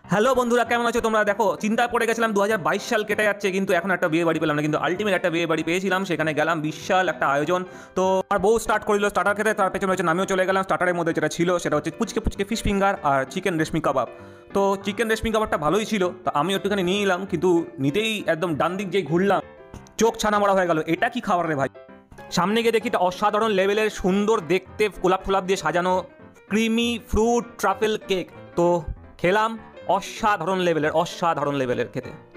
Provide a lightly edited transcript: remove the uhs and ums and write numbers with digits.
Hello বন্ধুরা, কেমন আছো তোমরা? দেখো, চিন্তায় পড়ে গেছিলাম 2022 সাল কেটে যাচ্ছে কিন্তু এখন একটা বিয়ে বাড়ি পেলাম না, কিন্তু আলটিমেট একটা বিয়ে বাড়ি পেয়েছিলাম। সেখানে গেলাম, বিশাল একটা আয়োজন। তো আমার বউ স্টার্ট করিল স্টার্টার খেতে, তার পেছনে হচ্ছে আমিও চলে গেলাম। স্টার্টারের মধ্যে যেটা ছিল সেটা হচ্ছে পুচকে পুচকে ফিশ ফিঙ্গার আর চিকেন রেশমি কাবাব। তো চিকেন রেশমি কাবাবটা ভালোই ছিল, তো আমি একটুখানি নিয়ে নিলাম, কিন্তু নিতেই একদম ডান দিক যেই ঘুরলাম, চোখ ছানা মারা হয়ে গেল। এটা কি খাবার রে ভাই! সামনে গিয়ে দেখি এটা অসাধারণ লেভেলের সুন্দর দেখতে গোলাপ টোলাপ দিয়ে সাজানো ক্রিমি ফ্রুট ট্রাফেল কেক। তো খেলাম, অসাধারণ লেভেলের খেতে।